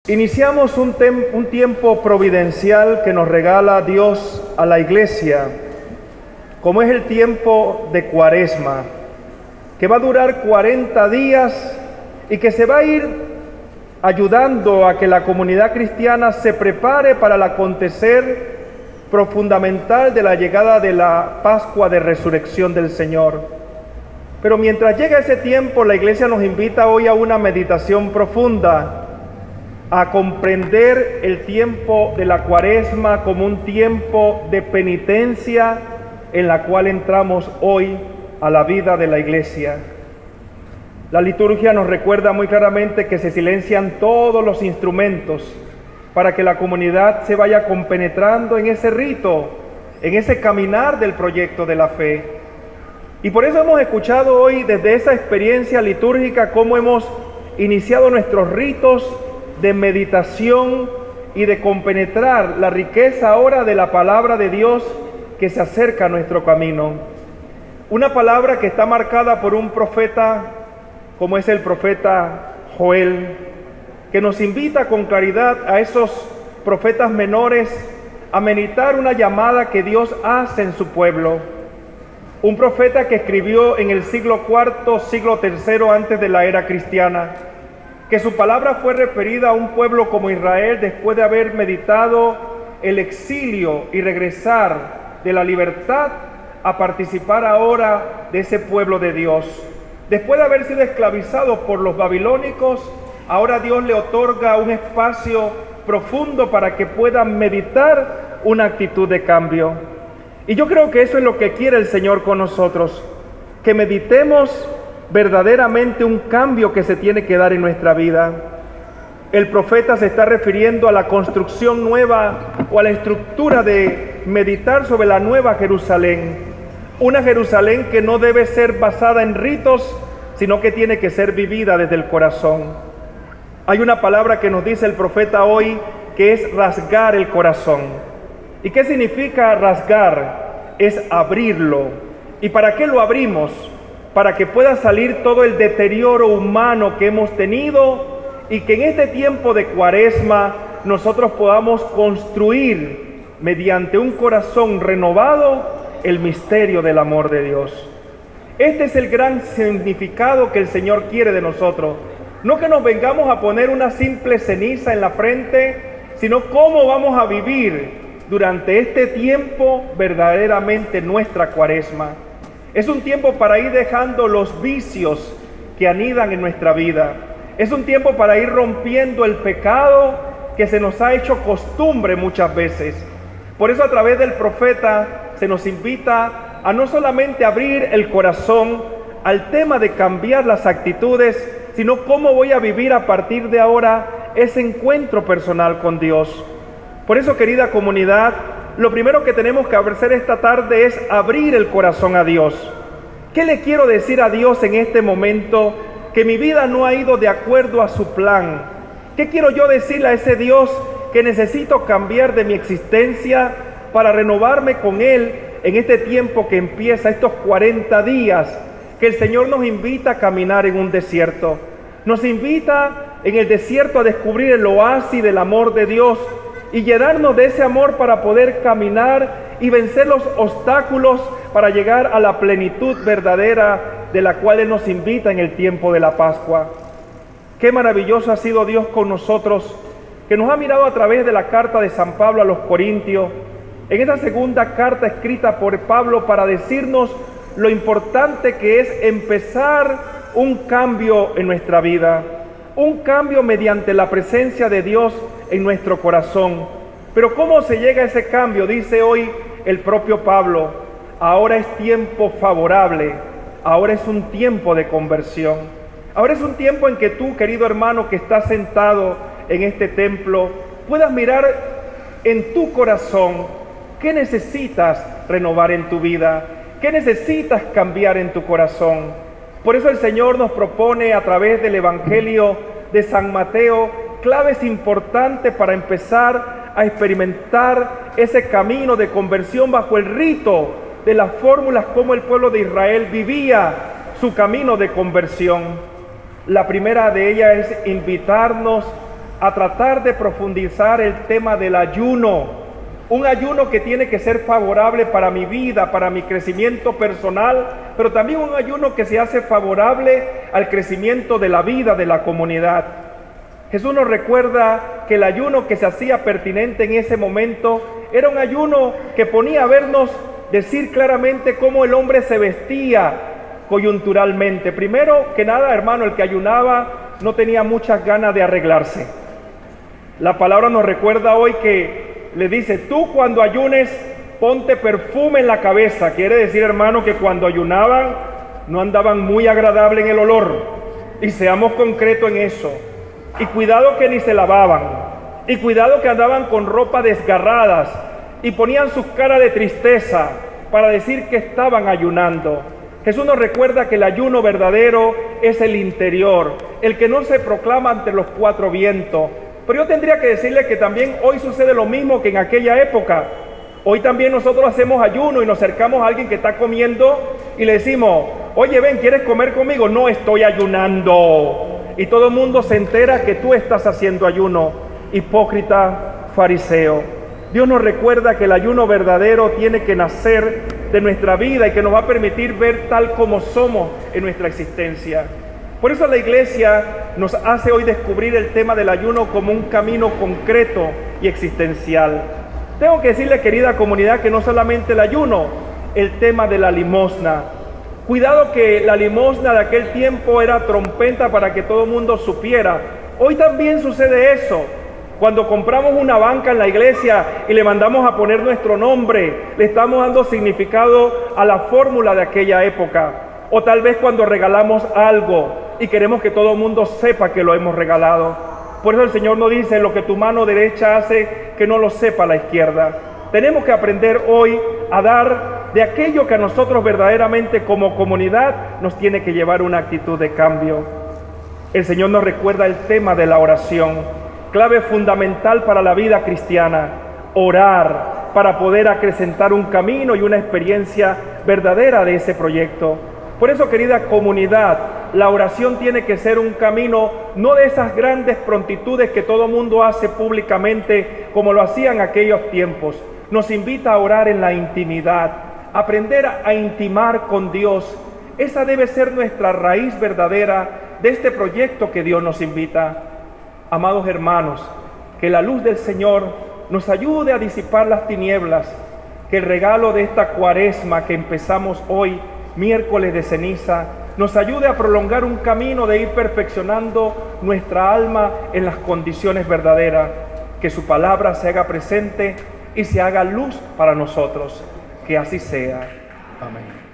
Iniciamos un tiempo providencial que nos regala Dios a la iglesia, como es el tiempo de Cuaresma, que va a durar 40 días y que se va a ir ayudando a que la comunidad cristiana se prepare para el acontecer fundamental de la llegada de la Pascua de Resurrección del Señor. Pero mientras llega ese tiempo, la iglesia nos invita hoy a una meditación profunda, a comprender el tiempo de la Cuaresma como un tiempo de penitencia en la cual entramos hoy a la vida de la iglesia. La liturgia nos recuerda muy claramente que se silencian todos los instrumentos para que la comunidad se vaya compenetrando en ese rito, en ese caminar del proyecto de la fe. Y por eso hemos escuchado hoy desde esa experiencia litúrgica cómo hemos iniciado nuestros ritos de meditación y de compenetrar la riqueza ahora de la palabra de Dios que se acerca a nuestro camino. Una palabra que está marcada por un profeta como es el profeta Joel, que nos invita con claridad a esos profetas menores a meditar una llamada que Dios hace en su pueblo. Un profeta que escribió en el siglo IV, siglo III antes de la era cristiana, que su palabra fue referida a un pueblo como Israel después de haber meditado el exilio y regresar de la libertad a participar ahora de ese pueblo de Dios. Después de haber sido esclavizado por los babilónicos, ahora Dios le otorga un espacio profundo para que puedan meditar una actitud de cambio. Y yo creo que eso es lo que quiere el Señor con nosotros, que meditemos verdaderamente un cambio que se tiene que dar en nuestra vida. El profeta se está refiriendo a la construcción nueva o a la estructura de meditar sobre la nueva Jerusalén. Una Jerusalén que no debe ser basada en ritos, sino que tiene que ser vivida desde el corazón. Hay una palabra que nos dice el profeta hoy que es rasgar el corazón. ¿Y qué significa rasgar? Es abrirlo. ¿Y para qué lo abrimos? Para que pueda salir todo el deterioro humano que hemos tenido y que en este tiempo de Cuaresma nosotros podamos construir mediante un corazón renovado el misterio del amor de Dios. Este es el gran significado que el Señor quiere de nosotros. No que nos vengamos a poner una simple ceniza en la frente, sino cómo vamos a vivir durante este tiempo verdaderamente nuestra Cuaresma. Es un tiempo para ir dejando los vicios que anidan en nuestra vida. Es un tiempo para ir rompiendo el pecado que se nos ha hecho costumbre muchas veces. Por eso a través del profeta se nos invita a no solamente abrir el corazón al tema de cambiar las actitudes, sino cómo voy a vivir a partir de ahora ese encuentro personal con Dios. Por eso, querida comunidad, lo primero que tenemos que hacer esta tarde es abrir el corazón a Dios. ¿Qué le quiero decir a Dios en este momento que mi vida no ha ido de acuerdo a su plan? ¿Qué quiero yo decirle a ese Dios que necesito cambiar de mi existencia para renovarme con Él en este tiempo que empieza, estos 40 días que el Señor nos invita a caminar en un desierto? Nos invita en el desierto a descubrir el oasis del amor de Dios y llenarnos de ese amor para poder caminar y vencer los obstáculos para llegar a la plenitud verdadera de la cual Él nos invita en el tiempo de la Pascua. Qué maravilloso ha sido Dios con nosotros, que nos ha mirado a través de la carta de San Pablo a los Corintios, en esta segunda carta escrita por Pablo para decirnos lo importante que es empezar un cambio en nuestra vida, un cambio mediante la presencia de Dios en nuestro corazón. Pero ¿cómo se llega a ese cambio? Dice hoy el propio Pablo: ahora es tiempo favorable, ahora es un tiempo de conversión. Ahora es un tiempo en que tú, querido hermano que estás sentado en este templo, puedas mirar en tu corazón qué necesitas renovar en tu vida, qué necesitas cambiar en tu corazón. Por eso el Señor nos propone a través del Evangelio de San Mateo claves importantes para empezar a experimentar ese camino de conversión bajo el rito de las fórmulas como el pueblo de Israel vivía su camino de conversión. La primera de ellas es invitarnos a tratar de profundizar el tema del ayuno. Un ayuno que tiene que ser favorable para mi vida, para mi crecimiento personal, pero también un ayuno que se hace favorable al crecimiento de la vida de la comunidad. Jesús nos recuerda que el ayuno que se hacía pertinente en ese momento era un ayuno que ponía a vernos decir claramente cómo el hombre se vestía coyunturalmente. Primero que nada, hermano, el que ayunaba no tenía muchas ganas de arreglarse. La palabra nos recuerda hoy que le dice, tú cuando ayunes, ponte perfume en la cabeza. Quiere decir, hermano, que cuando ayunaban no andaban muy agradable en el olor. Y seamos concretos en eso. Y cuidado que ni se lavaban. Y cuidado que andaban con ropa desgarradas. Y ponían sus caras de tristeza para decir que estaban ayunando. Jesús nos recuerda que el ayuno verdadero es el interior, el que no se proclama ante los cuatro vientos. Pero yo tendría que decirle que también hoy sucede lo mismo que en aquella época. Hoy también nosotros hacemos ayuno y nos acercamos a alguien que está comiendo y le decimos, oye, ven, ¿quieres comer conmigo? No, estoy ayunando. Y todo el mundo se entera que tú estás haciendo ayuno. Hipócrita, fariseo. Dios nos recuerda que el ayuno verdadero tiene que nacer de nuestra vida y que nos va a permitir ver tal como somos en nuestra existencia. Por eso la iglesia nos hace hoy descubrir el tema del ayuno como un camino concreto y existencial. Tengo que decirle, querida comunidad, que no solamente el ayuno, el tema de la limosna. Cuidado que la limosna de aquel tiempo era trompeta para que todo el mundo supiera. Hoy también sucede eso. Cuando compramos una banca en la iglesia y le mandamos a poner nuestro nombre, le estamos dando significado a la fórmula de aquella época. O tal vez cuando regalamos algo y queremos que todo el mundo sepa que lo hemos regalado. Por eso el Señor nos dice, lo que tu mano derecha hace, que no lo sepa la izquierda. Tenemos que aprender hoy a dar de aquello que a nosotros verdaderamente como comunidad nos tiene que llevar una actitud de cambio. El Señor nos recuerda el tema de la oración, clave fundamental para la vida cristiana. Orar para poder acrecentar un camino y una experiencia verdadera de ese proyecto. Por eso, querida comunidad, la oración tiene que ser un camino, no de esas grandes prontitudes que todo mundo hace públicamente como lo hacían en aquellos tiempos. Nos invita a orar en la intimidad, aprender a intimar con Dios. Esa debe ser nuestra raíz verdadera de este proyecto que Dios nos invita. Amados hermanos, que la luz del Señor nos ayude a disipar las tinieblas, que el regalo de esta cuaresma que empezamos hoy, miércoles de ceniza, nos ayude a prolongar un camino de ir perfeccionando nuestra alma en las condiciones verdaderas, que su palabra se haga presente y se haga luz para nosotros. Que así sea. Amén.